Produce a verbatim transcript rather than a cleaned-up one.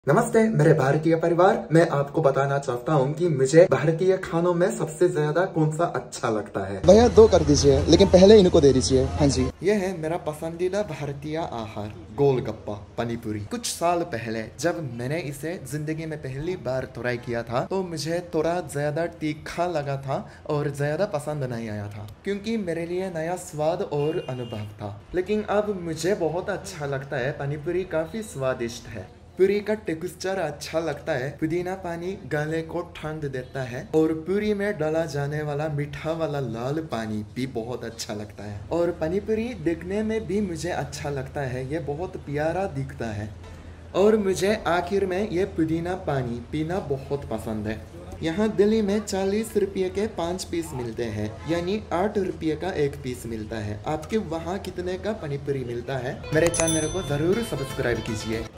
नमस्ते मेरे भारतीय परिवार। मैं आपको बताना चाहता हूँ कि मुझे भारतीय खानों में सबसे ज्यादा कौन सा अच्छा लगता है। भैया दो कर दीजिए, लेकिन पहले इनको दे दीजिए। हाँ जी। यह है मेरा पसंदीदा भारतीय आहार, गोलगप्पा पानीपुरी। कुछ साल पहले जब मैंने इसे जिंदगी में पहली बार ट्राई किया था तो मुझे थोड़ा ज्यादा तीखा लगा था और ज्यादा पसंद नहीं आया था, क्योंकि मेरे लिए नया स्वाद और अनुभव था। लेकिन अब मुझे बहुत अच्छा लगता है। पानीपुरी काफी स्वादिष्ट है, पूरी का टेक्सचर अच्छा लगता है, पुदीना पानी गले को ठंड देता है और पूरी में डाला जाने वाला मीठा वाला लाल पानी भी बहुत अच्छा लगता है। और पानीपुरी देखने में भी मुझे अच्छा लगता है, ये बहुत प्यारा दिखता है। और मुझे आखिर में ये पुदीना पानी पीना बहुत पसंद है। यहाँ दिल्ली में चालीस रुपये के पाँच पीस मिलते हैं, यानी आठ रुपये का एक पीस मिलता है। आपके वहाँ कितने का पानीपुरी मिलता है? मेरे चैनल को जरूर सब्सक्राइब कीजिए।